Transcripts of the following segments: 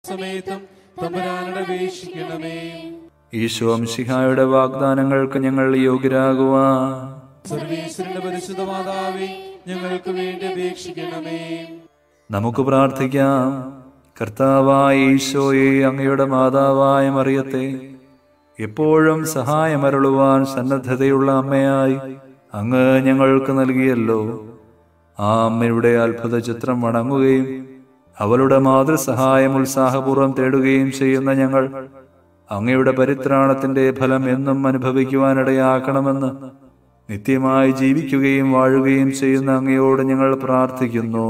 സമയത്തും തമ്പുരാനോട് അപേക്ഷിക്കണമേ. ഈശോ മിശിഹായുടെ വാഗ്ദാനങ്ങൾക്ക് ഞങ്ങൾ യോഗ്യരാകുവാൻ സർവ്വേശ്വരന്റെ പരിശുദ്ധ മാതാവേ, ഞങ്ങൾക്ക് വേണ്ടി അപേക്ഷിക്കണമേ. നമുക്ക് പ്രാർത്ഥിക്കാം. കർത്താവായ ഈശോയെ, അങ്ങയുടെ മാതാവായ മറിയത്തെ എപ്പോഴും സഹായമരുളുവാൻ സന്നദ്ധതയുള്ള അമ്മയായി അങ്ങ് ഞങ്ങൾക്ക് നൽകിയല്ലോ. ആ അമ്മയുടെ അത്ഭുത ചിത്രം വണങ്ങുകയും അവളുടെ മാതൃസഹായം ഉത്സാഹപൂർവ്വം തേടുകയും ചെയ്യുന്ന ഞങ്ങൾ അങ്ങയുടെ പരിത്രാണത്തിന്റെ ഫലം എന്നും അനുഭവിക്കുവാനിടയാക്കണമെന്ന് നിത്യമായി ജീവിക്കുകയും വാഴുകയും ചെയ്യുന്ന അങ്ങയോട് ഞങ്ങൾ പ്രാർത്ഥിക്കുന്നു.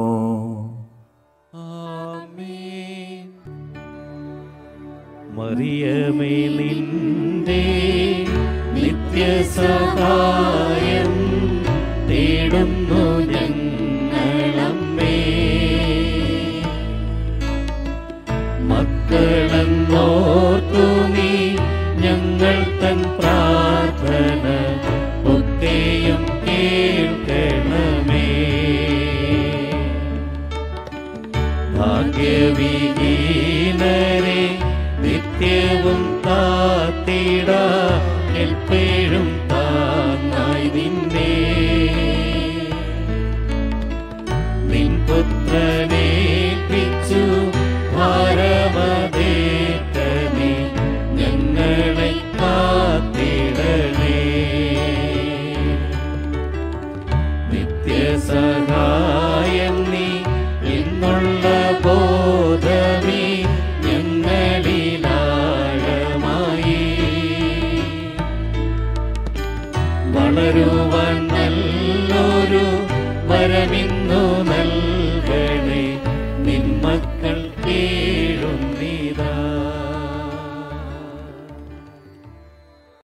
ആമേൻ. മറിയമേ, നിന്റെ നിത്യസഹായം തേടുന്നു ഞങ്ങളമ്മേ. മക്കളെന്നോർത്തു നീ ഞങ്ങൾ തൻ പ്രാർത്ഥന ഒക്കെയും കേൾക്കണമേ. ഭാഗ്യവിഹീനരെ നിത്യവും കാത്തിടാ